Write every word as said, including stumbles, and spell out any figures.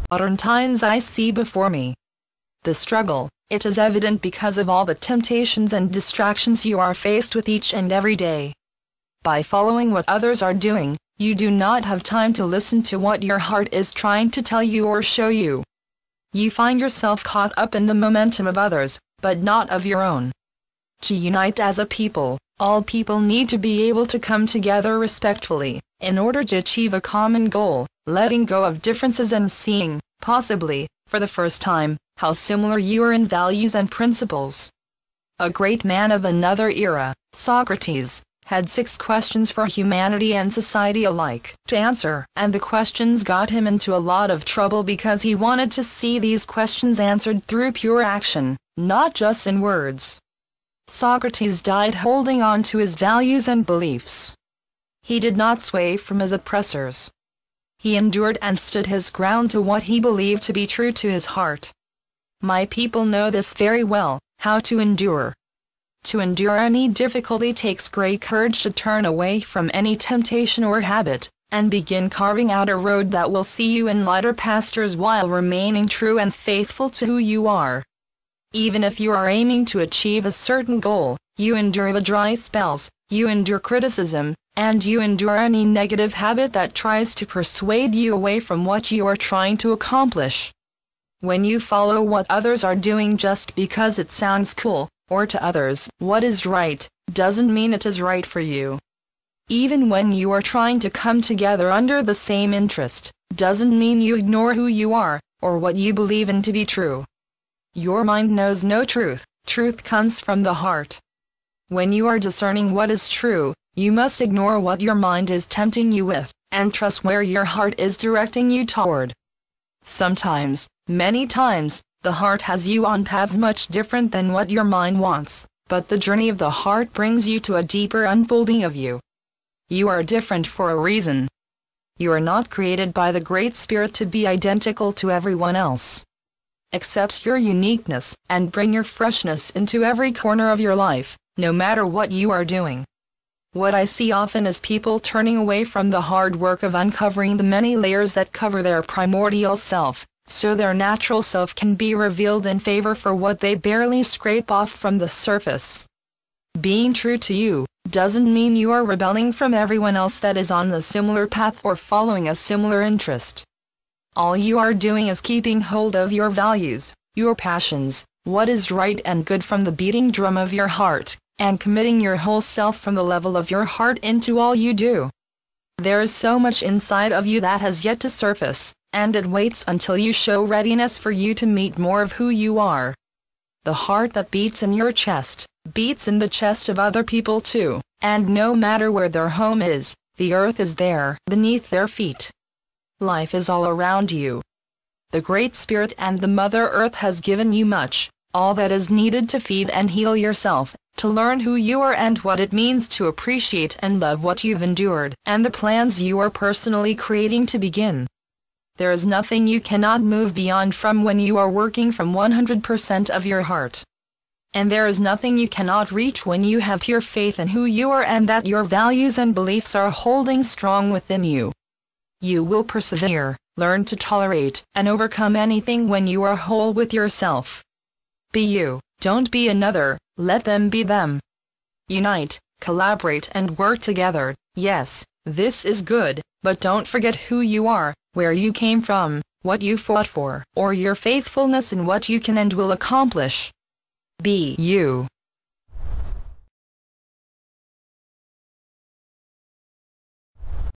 modern times I see before me. The struggle, it is evident because of all the temptations and distractions you are faced with each and every day. By following what others are doing, you do not have time to listen to what your heart is trying to tell you or show you. You find yourself caught up in the momentum of others, but not of your own. To unite as a people, all people need to be able to come together respectfully, in order to achieve a common goal, letting go of differences and seeing, possibly, for the first time, how similar you are in values and principles. A great man of another era, Socrates, had six questions for humanity and society alike to answer, and the questions got him into a lot of trouble because he wanted to see these questions answered through pure action, not just in words. Socrates died holding on to his values and beliefs. He did not sway from his oppressors. He endured and stood his ground to what he believed to be true to his heart. My people know this very well, how to endure. To endure any difficulty takes great courage to turn away from any temptation or habit, and begin carving out a road that will see you in lighter pastures while remaining true and faithful to who you are. Even if you are aiming to achieve a certain goal, you endure the dry spells, you endure criticism, and you endure any negative habit that tries to persuade you away from what you are trying to accomplish. When you follow what others are doing just because it sounds cool, or to others, what is right, doesn't mean it is right for you. Even when you are trying to come together under the same interest, doesn't mean you ignore who you are, or what you believe in to be true. Your mind knows no truth, truth comes from the heart. When you are discerning what is true, you must ignore what your mind is tempting you with, and trust where your heart is directing you toward. Sometimes, many times, the heart has you on paths much different than what your mind wants, but the journey of the heart brings you to a deeper unfolding of you. You are different for a reason. You are not created by the Great Spirit to be identical to everyone else. Accept your uniqueness, and bring your freshness into every corner of your life, no matter what you are doing. What I see often is people turning away from the hard work of uncovering the many layers that cover their primordial self, so their natural self can be revealed in favor for what they barely scrape off from the surface. Being true to you doesn't mean you are rebelling from everyone else that is on a similar path or following a similar interest. All you are doing is keeping hold of your values, your passions, what is right and good from the beating drum of your heart, and committing your whole self from the level of your heart into all you do. There is so much inside of you that has yet to surface, and it waits until you show readiness for you to meet more of who you are. The heart that beats in your chest, beats in the chest of other people too, and no matter where their home is, the earth is there beneath their feet. Life is all around you. The Great Spirit and the Mother Earth has given you much, all that is needed to feed and heal yourself, to learn who you are and what it means to appreciate and love what you've endured, and the plans you are personally creating to begin. There is nothing you cannot move beyond from when you are working from one hundred percent of your heart. And there is nothing you cannot reach when you have pure faith in who you are and that your values and beliefs are holding strong within you. You will persevere, learn to tolerate, and overcome anything when you are whole with yourself. Be you, don't be another, let them be them. Unite, collaborate and work together. Yes, this is good, but don't forget who you are, where you came from, what you fought for, or your faithfulness in what you can and will accomplish. Be you.